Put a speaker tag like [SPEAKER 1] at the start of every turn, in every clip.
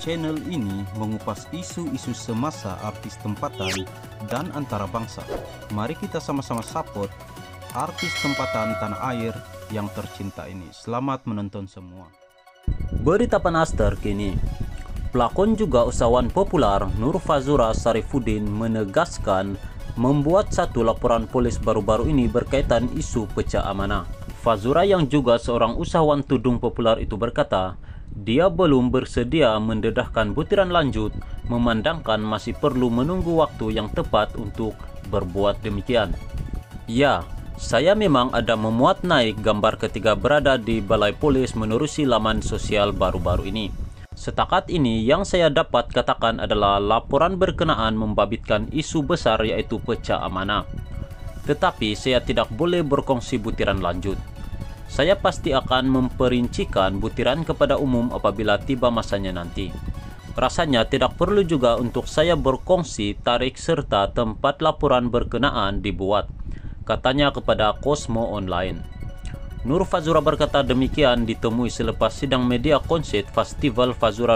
[SPEAKER 1] Channel ini mengupas isu-isu semasa artis tempatan dan antara bangsa. Mari kita sama-sama support artis tempatan tanah air yang tercinta ini. Selamat menonton semua.
[SPEAKER 2] Berita panas terkini. Pelakon juga usahawan populer Nur Fazura Sarifuddin menegaskan membuat satu laporan polis baru-baru ini berkaitan isu pecah amanah. Fazura yang juga seorang usahawan tudung populer itu berkata, dia belum bersedia mendedahkan butiran lanjut memandangkan masih perlu menunggu waktu yang tepat untuk berbuat demikian. Ya, saya memang ada memuat naik gambar ketika berada di balai polis menerusi laman sosial baru-baru ini. Setakat ini yang saya dapat katakan adalah laporan berkenaan membabitkan isu besar yaitu pecah amanah. Tetapi saya tidak boleh berkongsi butiran lanjut. Saya pasti akan memperincikan butiran kepada umum apabila tiba masanya nanti. Rasanya tidak perlu juga untuk saya berkongsi tarikh serta tempat laporan berkenaan dibuat, katanya kepada Cosmo Online. Nur Fazura berkata demikian ditemui selepas sidang media konsert Festival Fazura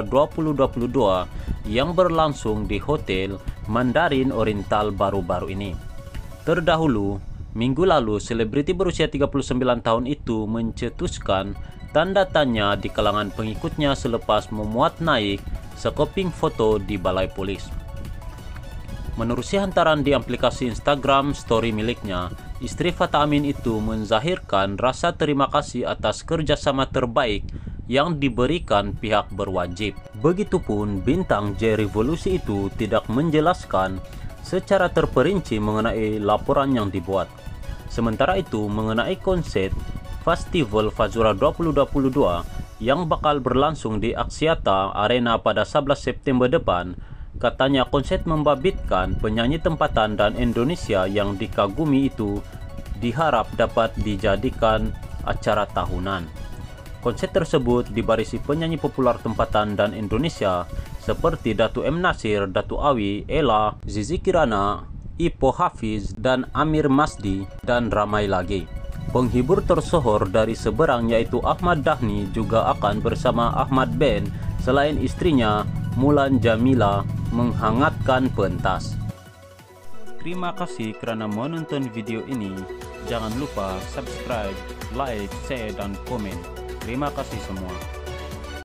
[SPEAKER 2] 2022 yang berlangsung di Hotel Mandarin Oriental baru-baru ini. Terdahulu, minggu lalu, selebriti berusia 39 tahun itu mencetuskan tanda tanya di kalangan pengikutnya selepas memuat naik sekeping foto di balai polis. Menerusi hantaran di aplikasi Instagram story miliknya, istri Fata Amin itu menzahirkan rasa terima kasih atas kerjasama terbaik yang diberikan pihak berwajib. Begitupun bintang J Revolusi itu tidak menjelaskan secara terperinci mengenai laporan yang dibuat. Sementara itu, mengenai konsep Festival Fazura 2022 yang bakal berlangsung di Axiata Arena pada 11 September depan, katanya konsep membabitkan penyanyi tempatan dan Indonesia yang dikagumi itu diharap dapat dijadikan acara tahunan. Konsep tersebut dibarisi penyanyi populer tempatan dan Indonesia seperti Datu M. Nasir, Datu Awi, Ella, Zizi Kirana, Ipo Hafiz, dan Amir Masdi, dan ramai lagi. Penghibur tersohor dari seberang yaitu Ahmad Dhani juga akan bersama Ahmad Ben selain istrinya Mulan Jamila menghangatkan pentas. Terima kasih kerana menonton video ini. Jangan lupa subscribe, like, share, dan komen. Terima kasih semua.